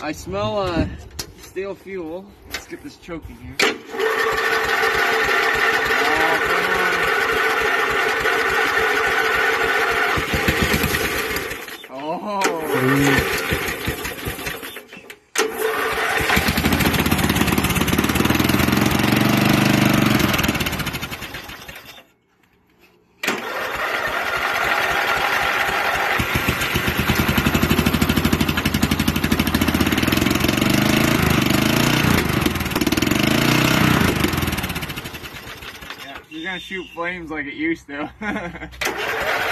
I smell steel fuel. Let's get this choking here. You're gonna shoot flames like it used to.